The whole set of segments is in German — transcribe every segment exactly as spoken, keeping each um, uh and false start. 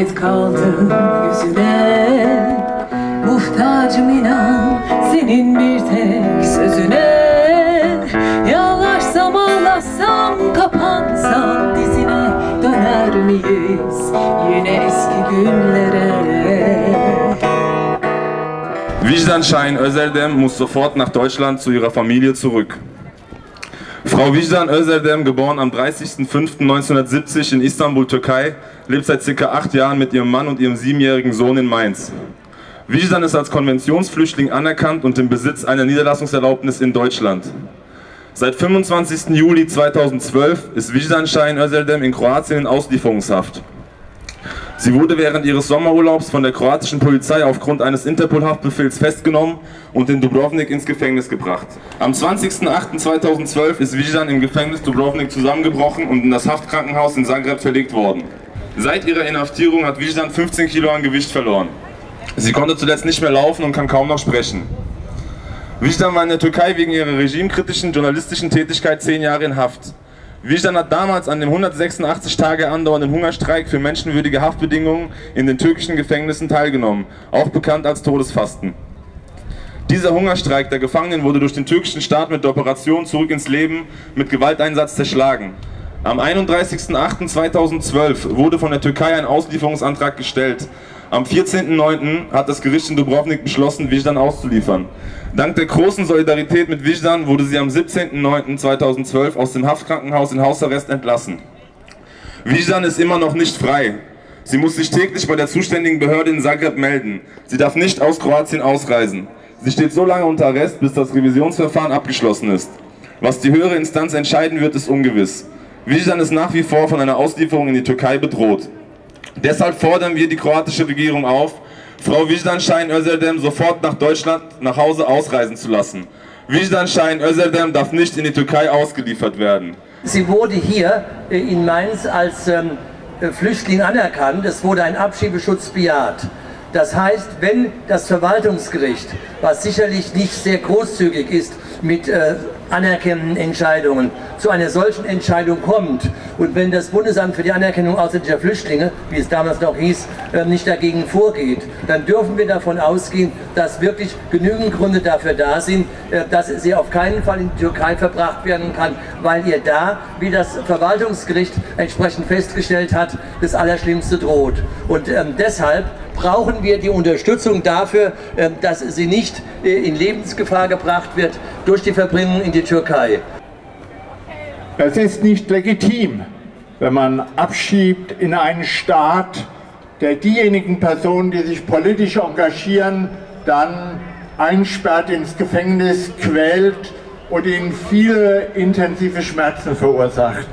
hasret kaldım yüzüne, muhtacım inan senin bir tek sözüne. Yağlarsam ağlasam kapansam dizine, döner miyiz yine eski günlere? Wijdan Özerdem muss sofort nach Deutschland zu ihrer Familie zurück. Frau Wijdan Özerdem, geboren am dreißigsten fünften neunzehnhundertsiebzig in Istanbul, Türkei, lebt seit circa acht Jahren mit ihrem Mann und ihrem siebenjährigen Sohn in Mainz. Wijdan ist als Konventionsflüchtling anerkannt und im Besitz einer Niederlassungserlaubnis in Deutschland. Seit fünfundzwanzigsten Juli zweitausendzwölf ist Wijdan Özerdem in Kroatien in Auslieferungshaft. Sie wurde während ihres Sommerurlaubs von der kroatischen Polizei aufgrund eines Interpol-Haftbefehls festgenommen und in Dubrovnik ins Gefängnis gebracht. Am zwanzigsten achten zweitausendzwölf ist Wijdan im Gefängnis Dubrovnik zusammengebrochen und in das Haftkrankenhaus in Zagreb verlegt worden. Seit ihrer Inhaftierung hat Wijdan fünfzehn Kilo an Gewicht verloren. Sie konnte zuletzt nicht mehr laufen und kann kaum noch sprechen. Wijdan war in der Türkei wegen ihrer regimekritischen journalistischen Tätigkeit zehn Jahre in Haft. Wijdan hat damals an dem hundertsechsundachtzig Tage andauernden Hungerstreik für menschenwürdige Haftbedingungen in den türkischen Gefängnissen teilgenommen, auch bekannt als Todesfasten. Dieser Hungerstreik der Gefangenen wurde durch den türkischen Staat mit der Operation Zurück ins Leben mit Gewalteinsatz zerschlagen. Am einunddreißigsten achten zweitausendzwölf wurde von der Türkei ein Auslieferungsantrag gestellt. Am vierzehnten neunten hat das Gericht in Dubrovnik beschlossen, Wijdan auszuliefern. Dank der großen Solidarität mit Wijdan wurde sie am siebzehnten neunten zweitausendzwölf aus dem Haftkrankenhaus in Hausarrest entlassen. Wijdan ist immer noch nicht frei. Sie muss sich täglich bei der zuständigen Behörde in Zagreb melden. Sie darf nicht aus Kroatien ausreisen. Sie steht so lange unter Arrest, bis das Revisionsverfahren abgeschlossen ist. Was die höhere Instanz entscheiden wird, ist ungewiss. Wijdan ist nach wie vor von einer Auslieferung in die Türkei bedroht. Deshalb fordern wir die kroatische Regierung auf, Frau Wijdan Özerdem sofort nach Deutschland nach Hause ausreisen zu lassen. Wijdan Özerdem darf nicht in die Türkei ausgeliefert werden. Sie wurde hier in Mainz als ähm, Flüchtling anerkannt, es wurde ein Abschiebeschutz bejaht. Das heißt, wenn das Verwaltungsgericht, was sicherlich nicht sehr großzügig ist mit äh, anerkennenden Entscheidungen, zu einer solchen Entscheidung kommt und wenn das Bundesamt für die Anerkennung ausländischer Flüchtlinge, wie es damals noch hieß, äh, nicht dagegen vorgeht, dann dürfen wir davon ausgehen, dass wirklich genügend Gründe dafür da sind, äh, dass sie auf keinen Fall in die Türkei verbracht werden kann, weil ihr da, wie das Verwaltungsgericht entsprechend festgestellt hat, das Allerschlimmste droht. Und ähm, deshalb brauchen wir die Unterstützung dafür, dass sie nicht in Lebensgefahr gebracht wird durch die Verbringung in die Türkei. Es ist nicht legitim, wenn man abschiebt in einen Staat, der diejenigen Personen, die sich politisch engagieren, dann einsperrt, ins Gefängnis quält und ihnen viele intensive Schmerzen verursacht.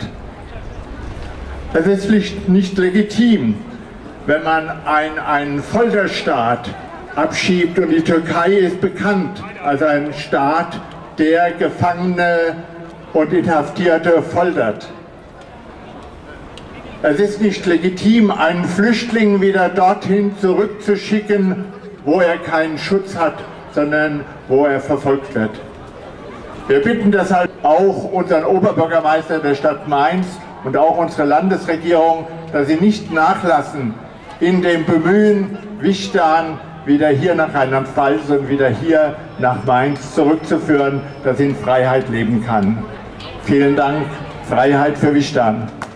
Es ist nicht legitim, wenn man ein, einen Folterstaat abschiebt, und die Türkei ist bekannt als ein Staat, der Gefangene und Inhaftierte foltert. Es ist nicht legitim, einen Flüchtling wieder dorthin zurückzuschicken, wo er keinen Schutz hat, sondern wo er verfolgt wird. Wir bitten deshalb auch unseren Oberbürgermeister der Stadt Mainz und auch unsere Landesregierung, dass sie nicht nachlassen in dem Bemühen, Wijdan wieder hier nach Rheinland-Pfalz und wieder hier nach Mainz zurückzuführen, dass sie in Freiheit leben kann. Vielen Dank. Freiheit für Wijdan.